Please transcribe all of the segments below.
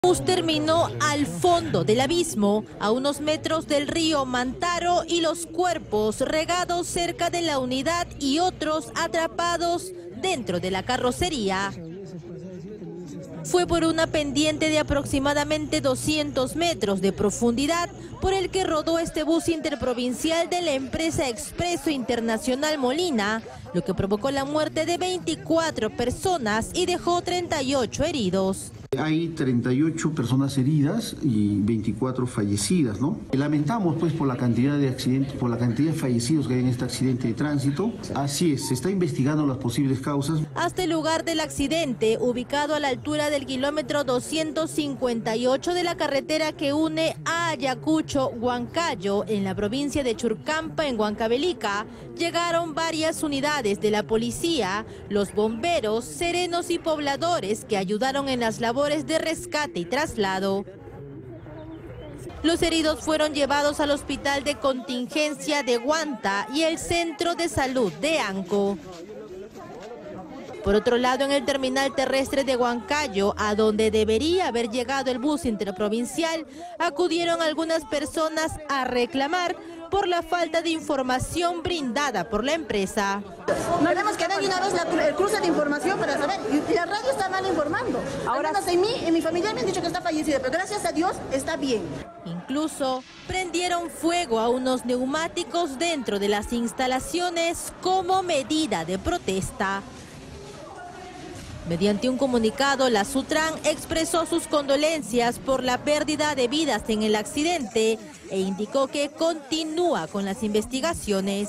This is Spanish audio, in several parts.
El bus terminó al fondo del abismo, a unos metros del río Mantaro, y los cuerpos regados cerca de la unidad y otros atrapados dentro de la carrocería. Fue por una pendiente de aproximadamente 200 metros de profundidad por el que rodó este bus interprovincial de la empresa Expreso Internacional Molina, lo que provocó la muerte de 24 personas y dejó 38 heridos. Hay 38 personas heridas y 24 fallecidas, ¿no? Lamentamos pues por la cantidad de accidentes, por la cantidad de fallecidos que hay en este accidente de tránsito. Así es, se está investigando las posibles causas. Hasta el lugar del accidente, ubicado a la altura del kilómetro 258 de la carretera que une a Ayacucho, Huancayo, en la provincia de Churcampa, en Huancavelica, llegaron varias unidades de la policía, los bomberos, serenos y pobladores que ayudaron en las labores de rescate y traslado. Los heridos fueron llevados al hospital de contingencia de Huanta y el centro de salud de Anco. Por otro lado, en el terminal terrestre de Huancayo, a donde debería haber llegado el bus interprovincial, acudieron algunas personas a reclamar por la falta de información brindada por la empresa. Queremos que den de una vez el cruce de información para saber, y la radio está mal informando. Ahora en mi familia me han dicho que está fallecida, pero gracias a Dios está bien. Incluso prendieron fuego a unos neumáticos dentro de las instalaciones como medida de protesta. Mediante un comunicado, la Sutran expresó sus condolencias por la pérdida de vidas en el accidente e indicó que continúa con las investigaciones.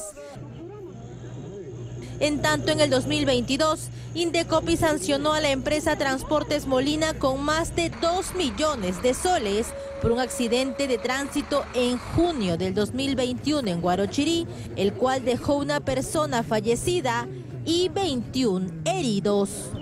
En tanto, en el 2022, Indecopi sancionó a la empresa Transportes Molina con más de 2 millones de soles por un accidente de tránsito en junio del 2021 en Guarochirí, el cual dejó una persona fallecida y 21 heridos.